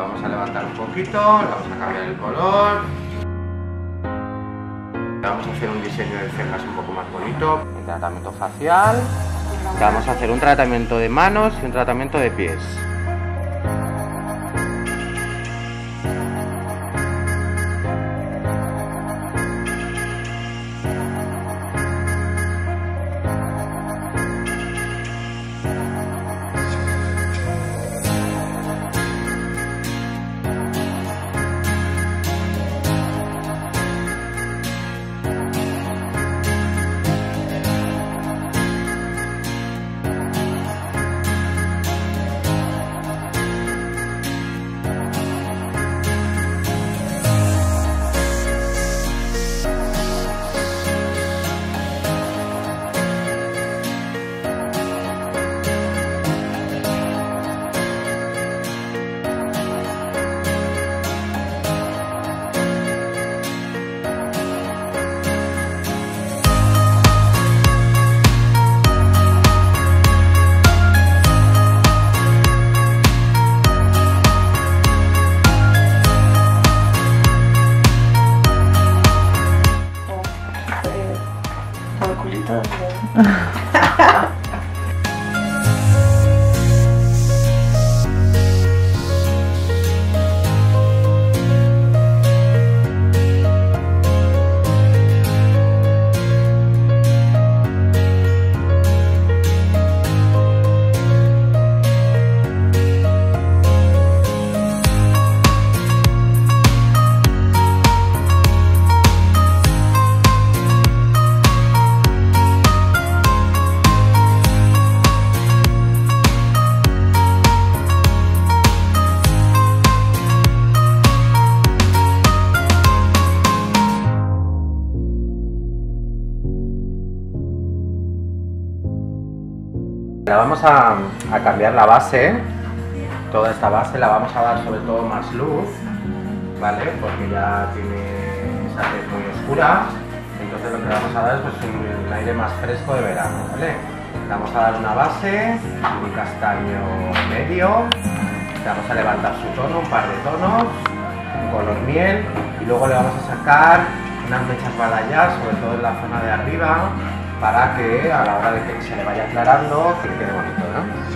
vamos a levantar un poquito, le vamos a cambiar el color. Le vamos a hacer un diseño de cejas un poco más bonito. Un tratamiento facial. Le vamos a hacer un tratamiento de manos y un tratamiento de pies. La vamos a cambiar la base, toda esta base la vamos a dar sobre todo más luz, ¿vale? Porque ya tiene esa tez muy oscura, entonces lo que le vamos a dar es pues, un aire más fresco de verano, ¿vale? Le vamos a dar una base, un castaño medio, le vamos a levantar su tono, un par de tonos, un color miel y luego le vamos a sacar unas mechas balayage, sobre todo en la zona de arriba, para que a la hora de que se le vaya aclarando, que quede bonito, ¿no?